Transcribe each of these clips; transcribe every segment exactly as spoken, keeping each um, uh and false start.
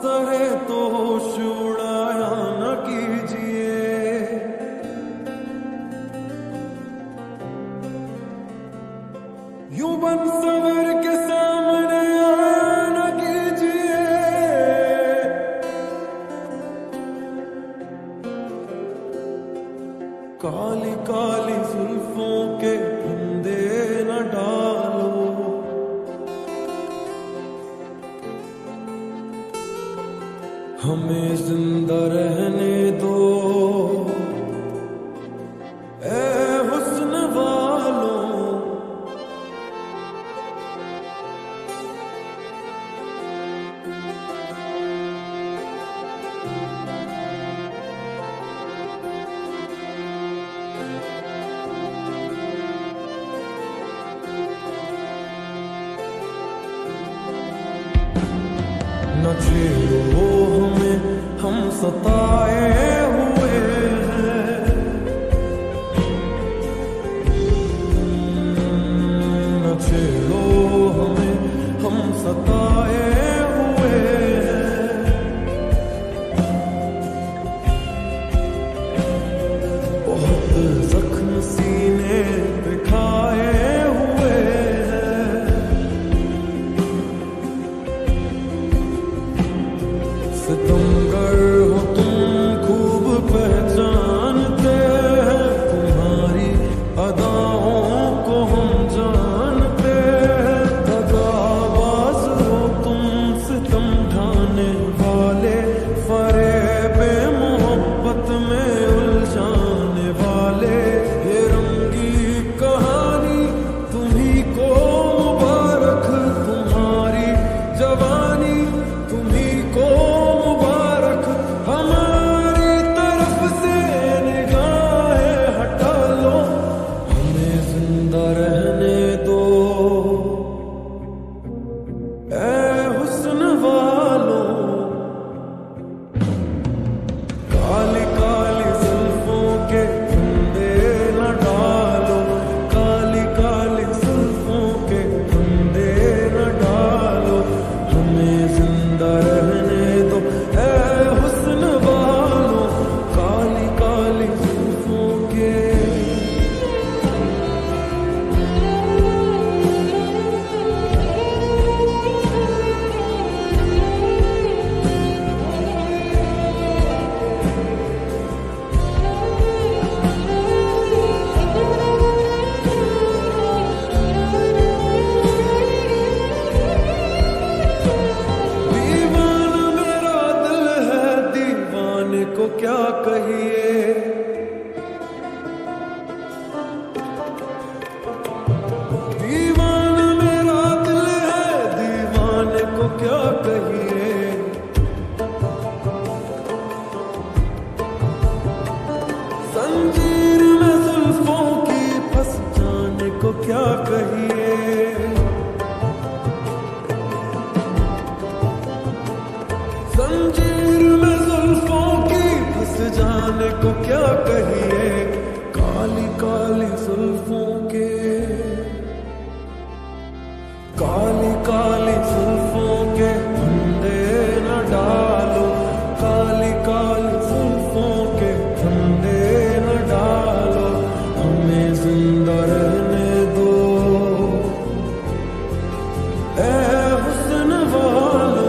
तरह तो होश उड़ाया न कीजिए। यूं बन सवर के सामने आया न कीजिए। काली काली जुल्फों के फंदे न डालो। हमें जिंदा रहने दो ए हुस्न वालों। न छेड़ो हमें, हम सताए हुए हैं। न छेड़ो हमें, हम सताए हुए हैं। बहुत जख्म सीने पे खाए हुए हैं। सितमगर हो तुम खूब पहचानते हैं। तुम्हारी अदाओं को हम जानते हैं। दगाबाज हो तुम, सितम ढाने वाले, फरेबे मोहब्बत में उलझाने वाले। ये रंगी कहानी तुम्ही को मुबारक, तुम्हारी जवानी तुम्ही को मुबारक। हमारी तरफ से निगाहें हटा लो, हमें जिंदा रहने दो ए हुस्न वालों। काली काली जुल्फों के फंदे न डालो। काली काली जुल्फों के फंदे न डालो। हमें जिंदा रहने दो ए हुस्न वालों। काली काली जुल्फों के। दीवाना मेरा दिल है, दीवाने को क्या कहिए। दीवाना मेरा दिल है, दीवाने को क्या कहिए। जंजीर में जुल्फों की फंस जाने को क्या कहिए। जंजीर में जुल्फों की फंस जाने को क्या कहिए। काली काली जुल्फों के। काली काली जुल्फों के फंदे न डालो। काली काली जुल्फों के फंदे न डालो। हमें जिंदा रहने दो ए हुस्न वालों।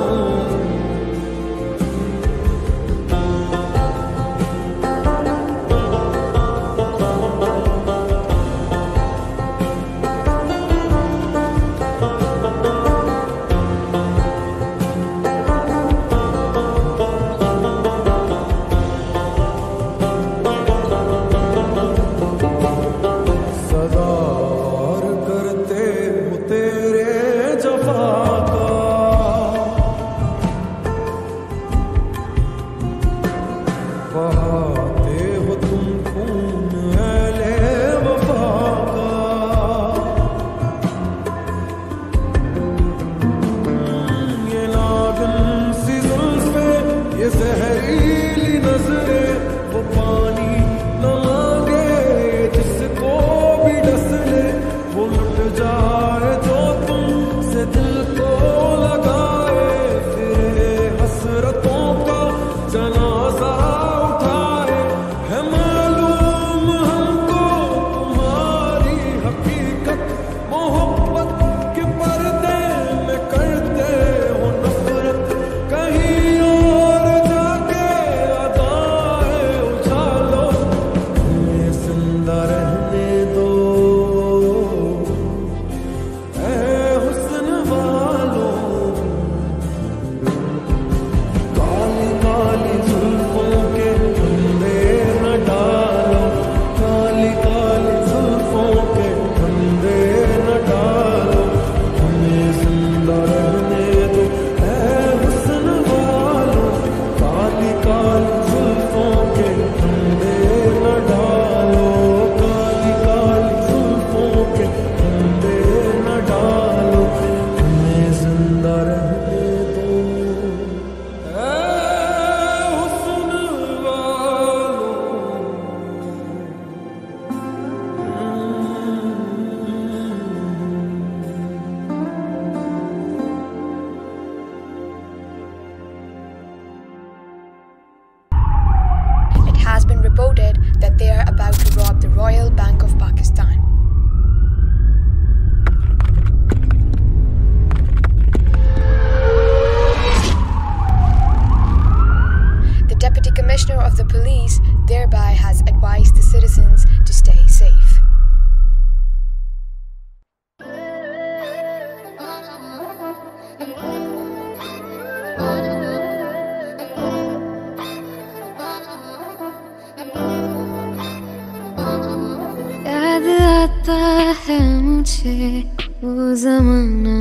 है मुझे वो जमाना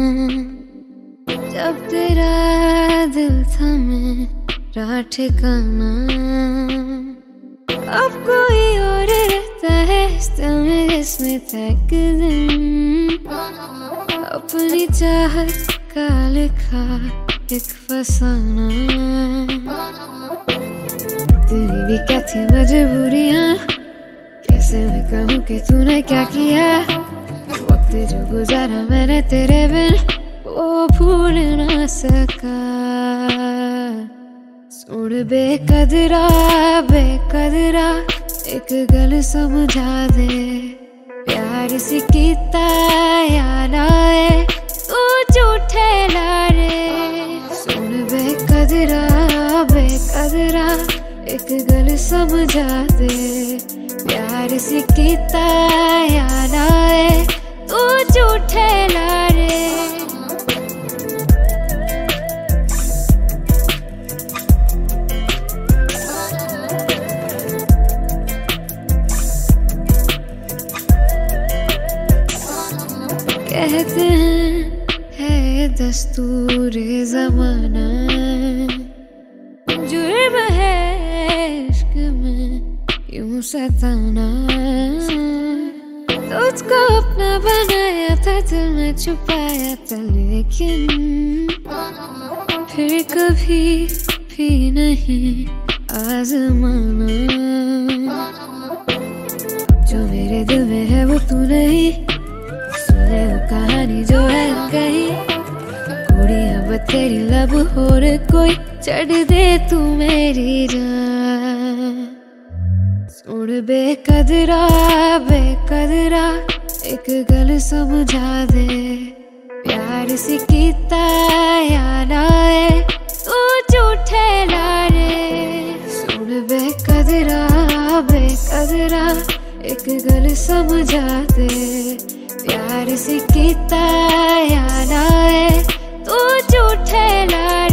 जब तेरा दिल था मेरा ठिकाना। अब कोई और रहता है इस दिल में जिसमें था एक दिन अपनी चाहत का लिखा एक फसाना। तेरी भी क्या थी मजबूरियां, कैसे मैं कहूँ कि तूने क्या किया। वक्त जो गुजारा मैंने तेरे बिन वो भूल ना सका। सुन बेकदरा बेकदरा एक गल समझा दे, प्यार सी कीता याद आए तू झूठे लारे। सुन बेकदरा बेकदरा एक गल समझा दे, प्यार सी कीता याद आए तू झूठे लारे। कहते हैं है दस्तूर ज़माना, जुर्म है इश्क में यूं सताना। तुझको अपना बनाया था दिल में छुपाया था, लेकिन फिर कभी भी नहीं आजमाना। जो मेरे दिल में है वो तू नहीं, सुने वो कहानी जो है कहीं। कुड़ी अब तेरी लब और कोई चढ़ दे तू मेरी जान। सुन बेकदरा बेकदरा एक गल समझा दे, प्यार सी कीता याद आए तू झूठे लारे। सुन बेकदरा बेकदरा एक गल समझा दे, प्यार सी कीता याद आए तू झूठे लारे।